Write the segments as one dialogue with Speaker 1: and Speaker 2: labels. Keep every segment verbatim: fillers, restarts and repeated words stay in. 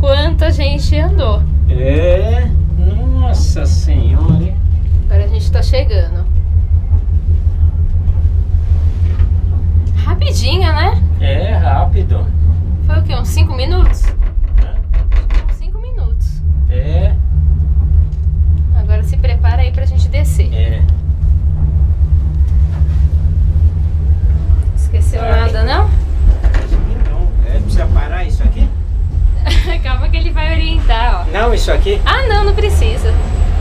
Speaker 1: quanto a gente andou.
Speaker 2: É, nossa senhora.
Speaker 1: Agora a gente tá chegando. Rapidinho, né?
Speaker 2: É, rápido.
Speaker 1: Foi o quê? Uns cinco minutos?
Speaker 2: Hã?
Speaker 1: Uns cinco minutos.
Speaker 2: É,
Speaker 1: Agora se prepara aí pra gente descer.
Speaker 2: é.
Speaker 1: Esqueceu nada, não?
Speaker 2: Não, é, precisa parar isso aqui?
Speaker 1: Calma que ele vai orientar, ó.
Speaker 2: Não, isso aqui?
Speaker 1: Ah, não, não precisa.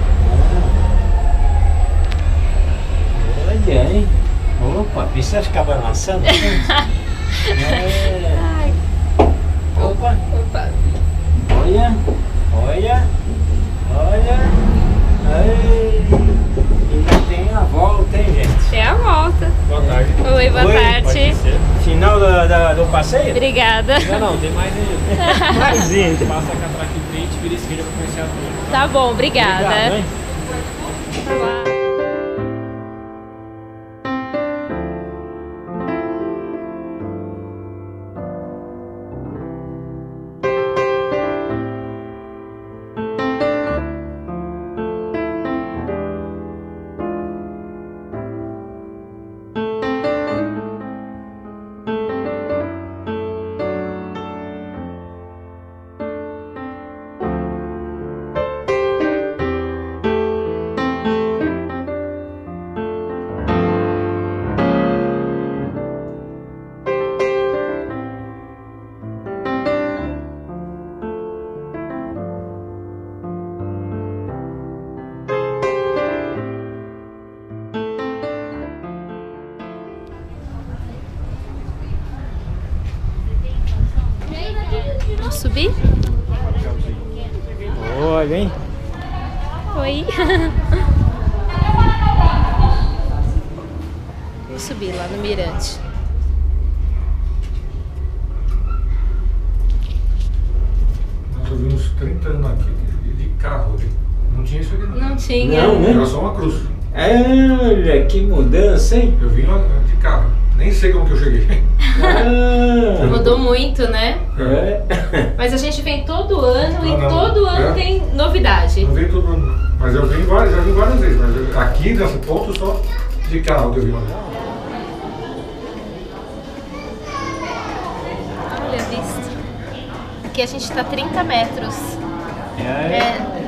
Speaker 2: Olha aí. Opa, precisa ficar balançando? É.
Speaker 1: Ai.
Speaker 2: Opa,
Speaker 1: Opa.
Speaker 2: olha, olha, olha. Ai. Ainda tem a volta, hein, gente?
Speaker 1: É a volta.
Speaker 3: Boa tarde.
Speaker 1: Oi, boa
Speaker 2: Oi,
Speaker 1: tarde.
Speaker 3: Pode ser?
Speaker 2: Final do, do, do passeio?
Speaker 1: Obrigada.
Speaker 3: Não, não, tem mais ainda.
Speaker 2: Mais ainda.
Speaker 3: Passa a catraca em frente, vira esquerda pra conhecer a rua.
Speaker 1: Tá bom, obrigada.
Speaker 2: Obrigado, hein?
Speaker 1: Vai lá. Vamos subir?
Speaker 2: Olha, hein?
Speaker 1: Oi. Vamos subir lá no mirante.
Speaker 4: Nós ouvimos trinta anos aqui de, de carro. De, não tinha isso aqui não.
Speaker 1: Não tinha.
Speaker 2: Não, né?
Speaker 4: Era só uma cruz.
Speaker 2: Olha, que mudança, hein?
Speaker 4: Eu vim lá de carro. Nem sei como que eu cheguei.
Speaker 2: Ah,
Speaker 1: Mudou muito, né?
Speaker 2: é.
Speaker 1: Mas a gente vem todo ano e
Speaker 4: Ah, não.
Speaker 1: todo ano
Speaker 4: É.
Speaker 1: tem novidade.
Speaker 4: Não veio todo mundo. Mas eu vim várias, já vim várias vezes. Mas eu- aqui nesse ponto só de carro que eu vim lá.
Speaker 1: Olha a vista. Aqui a gente tá trinta metros.
Speaker 2: É.
Speaker 1: É.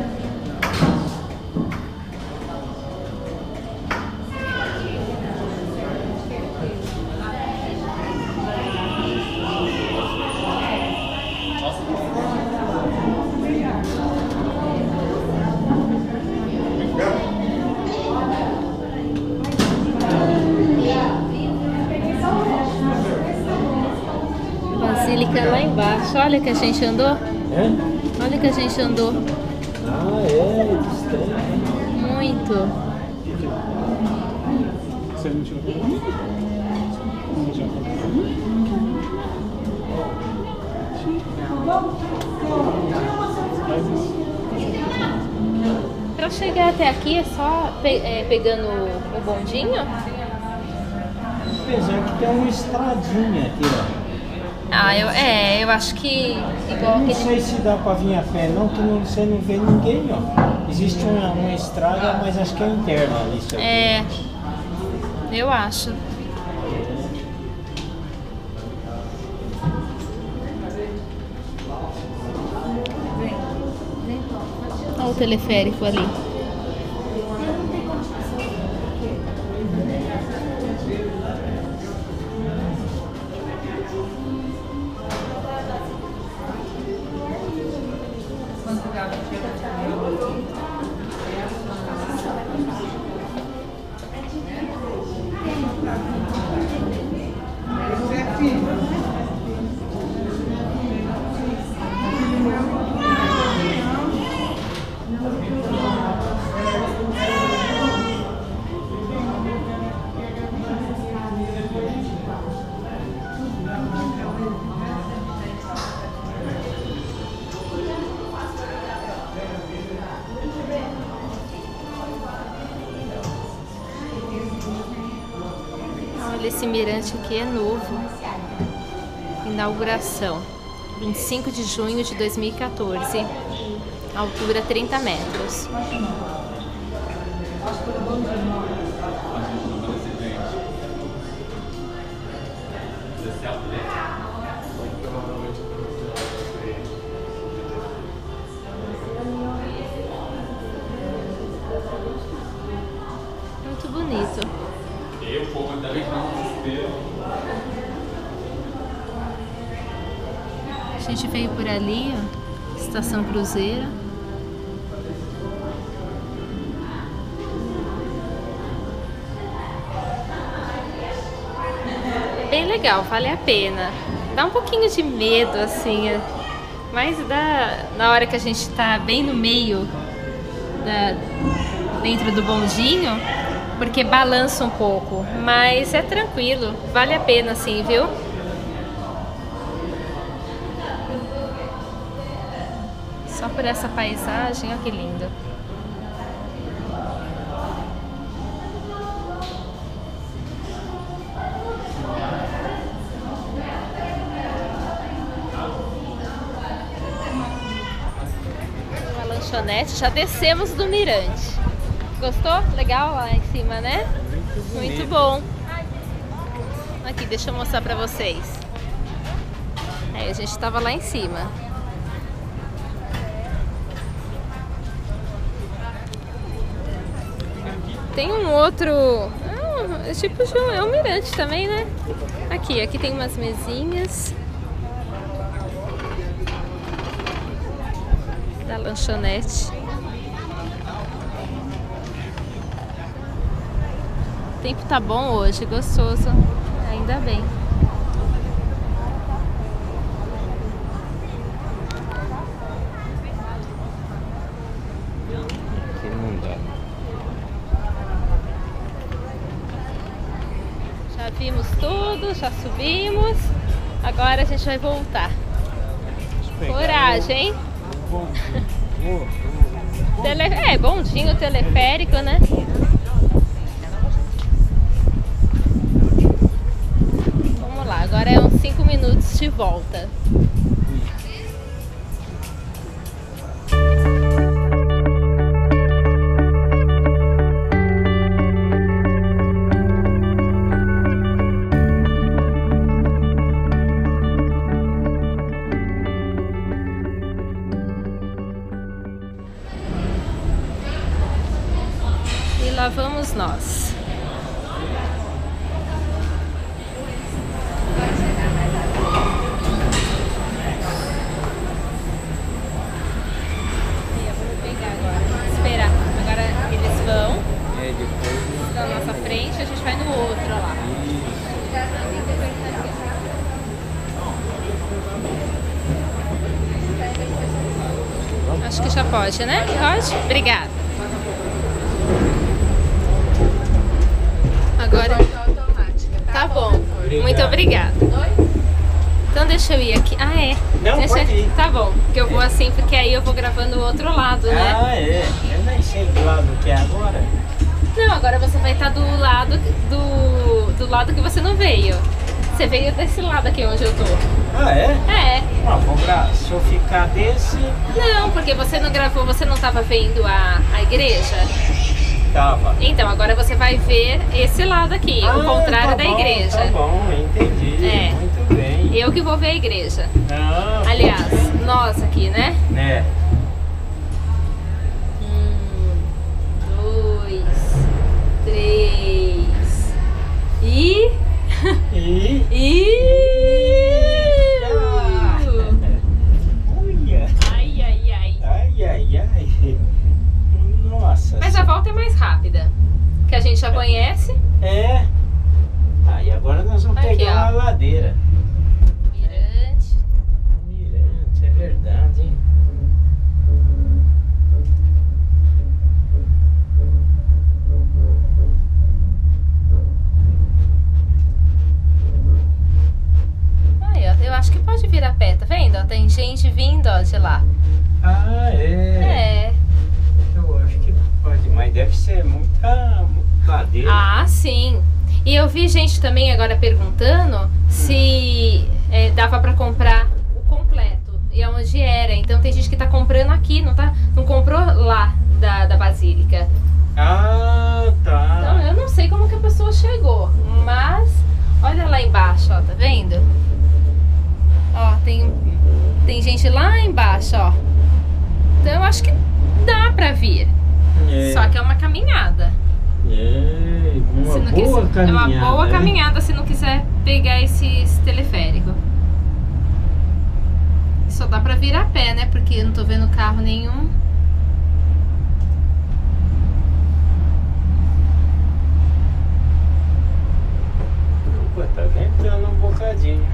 Speaker 1: Basílica lá embaixo. Olha que a gente andou.
Speaker 2: É?
Speaker 1: Olha que a gente andou.
Speaker 2: Ah, é, estranho.
Speaker 1: Muito.
Speaker 3: Você não tirou?
Speaker 1: Pra chegar até aqui é só pe- é, pegando o bondinho?
Speaker 2: Apesar que tem uma estradinha aqui, ó.
Speaker 1: Ah, eu, é, eu acho que igual
Speaker 2: Não
Speaker 1: aquele.
Speaker 2: sei se dá pra vir a pé não, que não, você não vê ninguém, ó. Existe uma, uma estrada, mas acho que é interna ali, isso aqui.
Speaker 1: É, eu acho. Olha o teleférico ali. Olha, esse mirante aqui é novo. Inauguração. vinte e cinco de junho de dois mil e quatorze. Altura trinta metros. Muito bonito.
Speaker 3: Eu, povo, ainda bem que não desespero.
Speaker 1: A gente veio por ali, ó, Estação Cruzeiro. É bem legal, vale a pena. Dá um pouquinho de medo, assim, é, mas dá, na hora que a gente tá bem no meio, da, dentro do bondinho, porque balança um pouco, mas é tranquilo, vale a pena, sim, viu? Só por essa paisagem, olha que lindo. Uma lanchonete, já descemos do mirante. Gostou? Legal lá em cima, né? Muito, Muito bom. Aqui, deixa eu mostrar pra vocês. Aí, a gente tava lá em cima. Tem um outro... Ah, é tipo de um, é um mirante também, né? Aqui, aqui tem umas mesinhas da lanchonete. O tempo tá bom hoje, gostoso. Ainda bem.
Speaker 2: Aqui não dá.
Speaker 1: Já vimos tudo, já subimos. Agora a gente vai voltar. Coragem, hein? Tele... É, bondinho teleférico, né? Vamos lá, agora é uns cinco minutos de volta. Lá vamos nós. Vamos pegar agora. Esperar. Agora eles vão.
Speaker 2: É, depois
Speaker 1: na nossa frente, a gente vai no outro lá. Acho que já pode, né? Pode? Obrigada. Agora tá bom. Muito obrigada. Então deixa eu ir aqui. Ah, é?
Speaker 2: Não,
Speaker 1: deixa...
Speaker 2: pode ir.
Speaker 1: Tá bom, porque eu vou assim, porque aí eu vou gravando o outro lado, né?
Speaker 2: Ah, é. Eu nem sei que lado que é agora.
Speaker 1: Não, agora você vai estar do lado do, do lado que você não veio. Você veio desse lado aqui onde eu tô.
Speaker 2: Ah, é?
Speaker 1: É.
Speaker 2: Ah, vou gra... Se eu ficar desse...
Speaker 1: Não, porque você não gravou, você não estava vendo a, a igreja?
Speaker 2: Tava.
Speaker 1: Então, agora você vai ver esse lado aqui,
Speaker 2: Ah,
Speaker 1: o contrário
Speaker 2: tá
Speaker 1: da
Speaker 2: bom,
Speaker 1: igreja.
Speaker 2: Tá bom, entendi.
Speaker 1: É.
Speaker 2: Muito bem.
Speaker 1: Eu que vou ver a igreja.
Speaker 2: Ah,
Speaker 1: Aliás, nós aqui, né?
Speaker 2: Né?
Speaker 1: Um, dois, três. E.
Speaker 2: E...
Speaker 1: E.
Speaker 2: Ah. Uia.
Speaker 1: Ai, ai, ai.
Speaker 2: Ai, ai, ai. Nossa.
Speaker 1: Mas a volta é mais rápida. Que a gente já conhece.
Speaker 2: É. Aí ah, agora nós vamos
Speaker 1: Aqui,
Speaker 2: pegar
Speaker 1: ó.
Speaker 2: uma ladeira.
Speaker 1: Mirante.
Speaker 2: Mirante, é verdade, hein?
Speaker 1: Aí, ó, eu acho que pode vir a pé, tá vendo? Ó, tem gente vindo, ó, de lá.
Speaker 2: Ah, é.
Speaker 1: É.
Speaker 2: Eu acho que pode, mas deve ser muita, muita ladeira.
Speaker 1: Ah, sim. E eu vi gente também agora perguntando se é, dava pra comprar o completo. tem gente que tá comprando aqui, não, tá, não comprou lá da, da Basílica.
Speaker 2: Ah, tá.
Speaker 1: Então eu não sei como que a pessoa chegou, mas olha lá embaixo, ó, tá vendo? Ó, tem, tem gente lá embaixo, ó. Então eu acho que dá pra vir.
Speaker 2: É.
Speaker 1: Só que é uma caminhada.
Speaker 2: É, uma
Speaker 1: Se não
Speaker 2: boa
Speaker 1: quiser-
Speaker 2: caminhada.
Speaker 1: É uma boa
Speaker 2: né?
Speaker 1: caminhada se não quiser pegar esse, esse teleférico. Só dá pra vir a pé, né? Porque eu não tô vendo carro nenhum.
Speaker 2: Opa, tá ventando um bocadinho.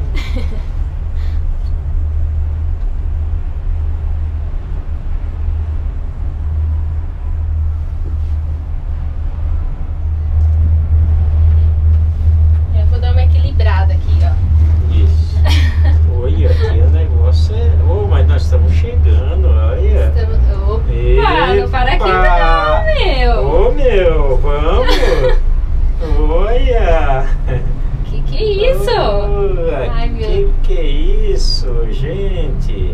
Speaker 1: Eu vou dar uma equilibrada aqui, ó.
Speaker 2: Isso. Olha, aqui o negócio é... Oh, mas nós estamos chegando, olha.
Speaker 1: Estamos... Opa, não para aqui
Speaker 2: Epa!
Speaker 1: não, meu.
Speaker 2: Ô, meu, vamos. Olha.
Speaker 1: Que que é isso?
Speaker 2: Olha,
Speaker 1: Ai, meu.
Speaker 2: que que é isso, gente?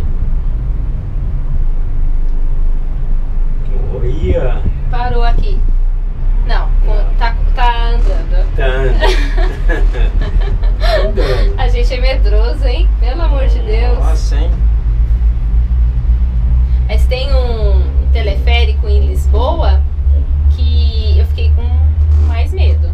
Speaker 2: Olha.
Speaker 1: Parou aqui. Não, tá, tá andando.
Speaker 2: Tá andando.
Speaker 1: A gente é medroso, hein? Pelo amor de Deus.
Speaker 2: Nossa, hein?
Speaker 1: Mas tem um teleférico em Lisboa que eu fiquei com mais medo.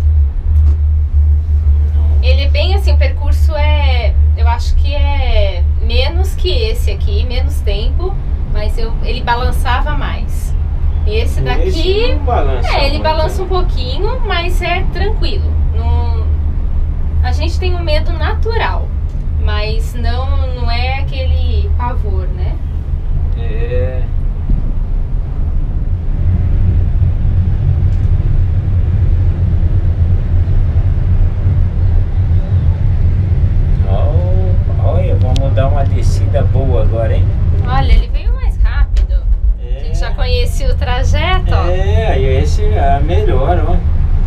Speaker 1: Ele é bem assim, o percurso é, eu acho que é menos que esse aqui, menos tempo, mas eu, ele balançava mais. E esse daqui,
Speaker 2: Esse não balança
Speaker 1: é, ele
Speaker 2: muito.
Speaker 1: balança um pouquinho, mas é tranquilo. Não, a gente tem um medo natural, mas não, não é aquele pavor, né?
Speaker 2: É. Oh, olha, vamos dar uma descida boa agora, hein?
Speaker 1: Olha, ele veio mais rápido. A gente já conhecia o trajeto, ó.
Speaker 2: É, aí esse é melhor, ó.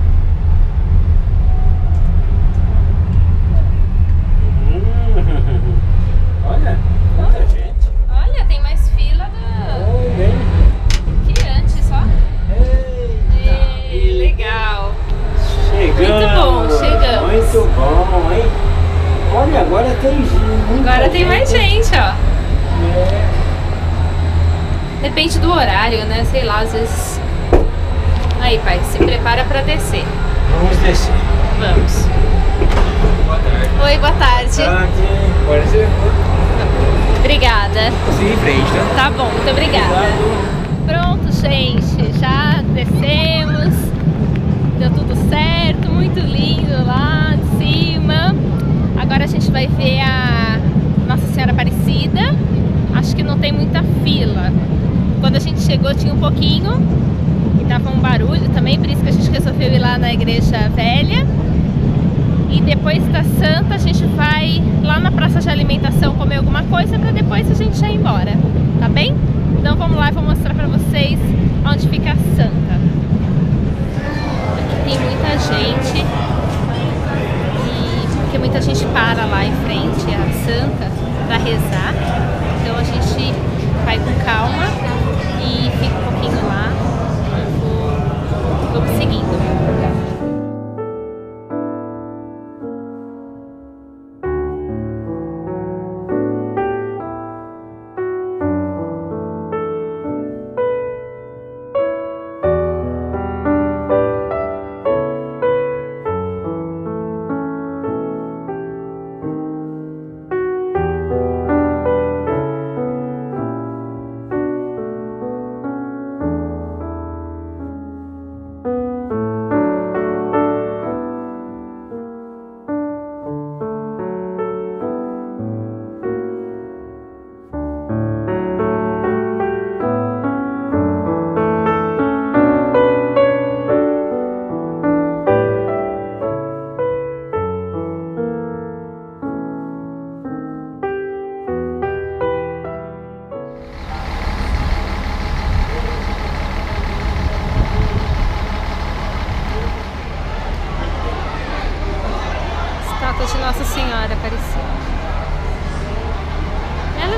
Speaker 2: Hum, olha, quanta gente.
Speaker 1: Olha, tem mais fila do...
Speaker 2: Olha, hein?
Speaker 1: que antes, ó.
Speaker 2: Eita,
Speaker 1: E, legal.
Speaker 2: chegando.
Speaker 1: Muito bom, chegamos.
Speaker 2: Muito bom, hein? Olha, agora tem gente.
Speaker 1: Agora tem mais gente, ó.
Speaker 2: É.
Speaker 1: Depende do horário, né? Sei lá, às vezes... Aí, pai, se prepara pra descer.
Speaker 2: Vamos descer.
Speaker 1: Vamos.
Speaker 3: Boa tarde.
Speaker 1: Oi, boa tarde.
Speaker 2: Tá aqui. Pode ser.
Speaker 1: Obrigada.
Speaker 3: Sim, em frente, tá?
Speaker 1: Tá bom, muito obrigada. Pronto, gente. Já descemos. Deu tudo certo. Muito lindo lá de cima. Agora a gente vai ver a Nossa Senhora Aparecida. Acho que não tem muita fila. Quando a gente chegou tinha um pouquinho e tava um barulho também, por isso que a gente resolveu ir lá na Igreja Velha. E depois da Santa a gente vai lá na praça de alimentação comer alguma coisa para depois a gente já ir embora, tá bem? Então vamos lá, eu vou mostrar para vocês onde fica a Santa. Aqui tem muita gente e porque muita gente para lá em frente à Santa para rezar. Então a gente vai com calma e fica um pouquinho lá e vou, vamos seguindo.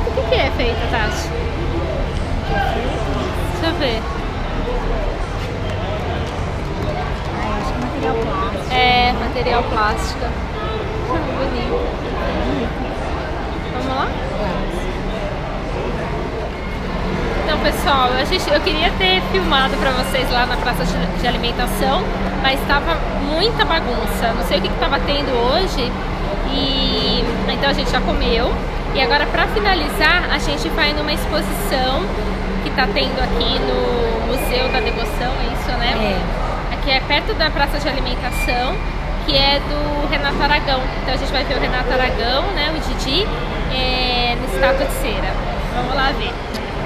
Speaker 1: do que, que é feita, Tati? Deixa eu ver.
Speaker 5: Ah, acho que é material plástico.
Speaker 1: É, material plástico. Bonito. Vamos lá? Então, pessoal, a gente, eu queria ter filmado pra vocês lá na praça de, de alimentação, mas estava muita bagunça. Não sei o que estava tendo hoje. E então a gente já comeu. E agora, pra finalizar, a gente vai numa exposição que tá tendo aqui no Museu da Devoção, é isso, né?
Speaker 5: É.
Speaker 1: Aqui é perto da praça de alimentação, que é do Renato Aragão. Então a gente vai ver o Renato Aragão, né, o Didi, é, no Estátua de Cera. Vamos lá ver.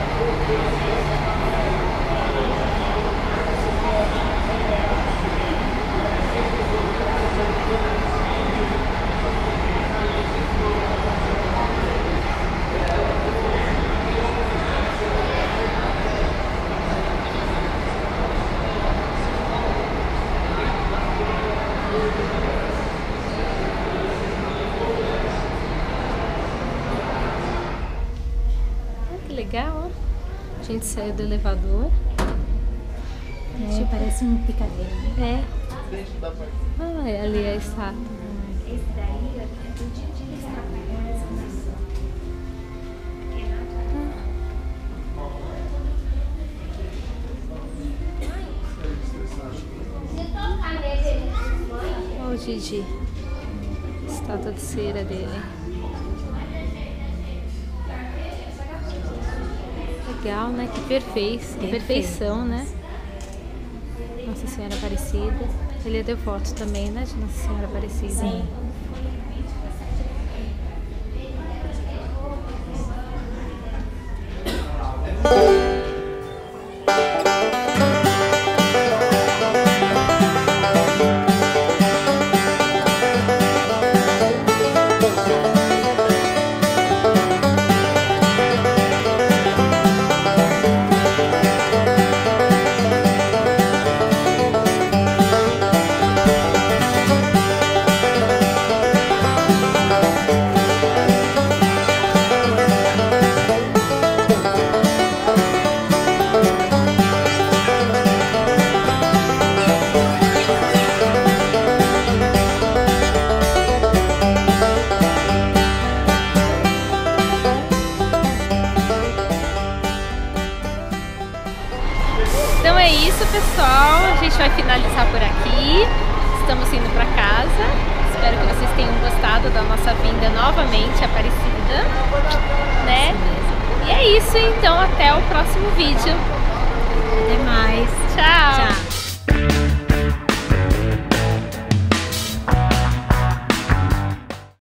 Speaker 1: Legal, ó. A gente saiu do elevador.
Speaker 5: É, tipo, parece um picadeiro.
Speaker 1: É. Ah, é ali a estátua.
Speaker 5: Esse daí é do Didi.
Speaker 1: Olha o Didi. Estátua de cera dele. Legal, né? Que perfeição, que perfeição, né? Nossa Senhora Aparecida. Ele deu foto também, né? De Nossa Senhora Aparecida.
Speaker 5: Sim.
Speaker 1: Então é isso, pessoal. A gente vai finalizar por aqui. Estamos indo para casa. Espero que vocês tenham gostado da nossa vinda novamente a Aparecida, né? E é isso, então até o próximo vídeo.
Speaker 5: Até mais.